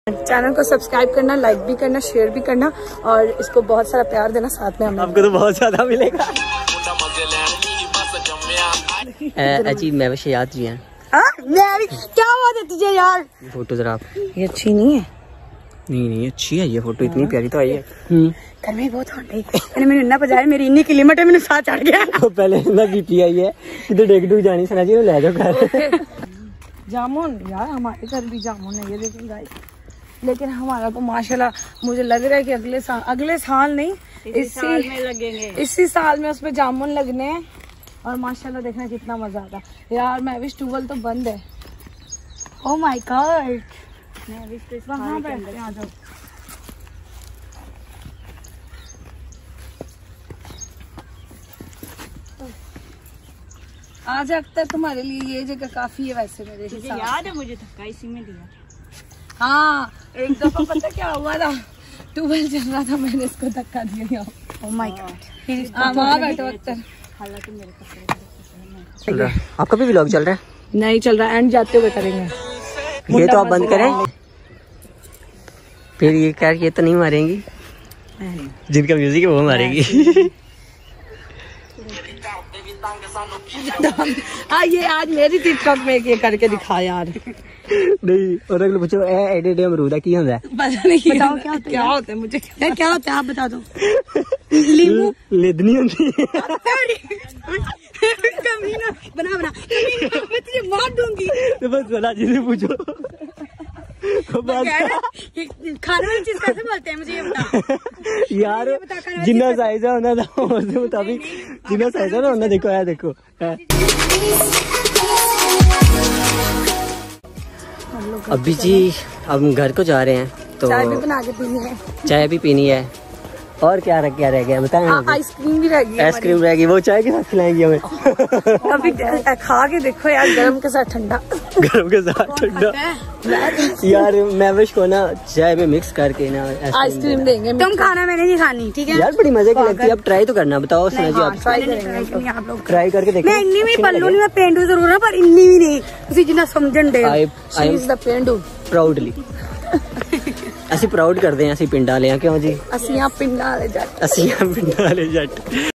Channel को subscribe करना, like भी करना, शेयर भी करना और इसको बहुत सारा प्यार देना। साथ में हमें आपको तो बहुत ज्यादा मिलेगा। अजी मैं वैसे याद जी हैं। क्या बात है तुझे यार? फोटो जरा आप। ये अच्छी नहीं है। नहीं अच्छी है ये फोटो, इतनी प्यारी तो आई है। घर में बहुत ठंड है। मैंने इन्ना बजाया, मेरी इन्नी की लिमिट है, मैंने साथ चढ़ गया। पहले इतना बीपी आई है कि डेग डूग जानी सना जी ले जाओ घर। जामुन यार, हमारे घर भी जामुन है ये देखें गाइस। लेकिन हमारा तो माशाल्लाह मुझे लग रहा है कि अगले साल नहीं, इसी साल में उसमें जामुन लगने हैं। और माशाल्लाह देखना कितना मजा आता है यार। मैं विश ट्यूबवेल तो बंद है। ओह माय गॉड, वहाँ बैठते हैं, आ जाओ। आज अख्तर तुम्हारे लिए ये जगह काफी है वैसे मेरे हिसाब। याद है मुझे धक्का इसी में दिया। हाँ एक दफा पता क्या हुआ था, ट्यूबवेल चल रहा था, मैंने इसको धक्का दिया। Oh my god. वहाँ बैठो अख्तर। हालांकि मेरे कपड़े आपका भी व्लॉग चल रहा है? नहीं चल रहा, एंड जाते हुए करेंगे। ये तो आप बंद करें, फिर ये क्या ये तो नहीं मारेंगी, जिनका म्यूजिक है वो मारेंगी। ये आज मेरी टिकटॉक में ये करके दिखा यार। नहीं और अगले पूछो एडे अमरूदा की होता है? पता नहीं, बताओ क्या होता है मुझे क्या होता है आप बता दो। लींबू लेदनी होती है। कमीना बना मैं तुझे मार दूंगी। तो बस सला जी से पूछो। खाने वाली चीज कैसे बोलते हैं मुझे ये बता यार। जिन्ना साइज है उन्हें उसके मुताबिक जिन्ना साइज है ना उन्हें देखो है देखो है। अभी जी अब घर को जा रहे हैं तो चाय भी बना के पीनी है। चाय भी पीनी है और क्या रह गया बताएं? आइसक्रीम भी रह गई। आइसक्रीम रह गई, वो चाय के साथ खिलाएंगे हमें। अभी खा के देखो यार, गरम के साथ ठंडा। गरम के साथ ठंडा यार। मैं विश को ना चाय में मिक्स करके ना आइसक्रीम देंगे। तुम खाना, मैंने नहीं खानी, ठीक है यार? बड़ी मजे की लगती है, अब ट्राई तो करना। बताओ सना जी, आप ट्राई करके देखो। मैं इन्नी भी पल्लू नहीं, मैं पेंडू जरूर है पर इन्नी भी नहीं, तुसी जिन्ना समझन दे। She is the pendu. Proudly ਅਸੀਂ ਪ੍ਰਾਊਡ ਕਰਦੇ ਹਾਂ, ਅਸੀਂ ਪਿੰਡਾਂ ਵਾਲੇ ਆ। ਕਿਉਂ ਜੀ? ਅਸੀਂ ਆ ਪਿੰਡਾਂ ਵਾਲੇ ਜੱਟ। ਅਸੀਂ ਆ ਪਿੰਡਾਂ ਵਾਲੇ ਜੱਟ।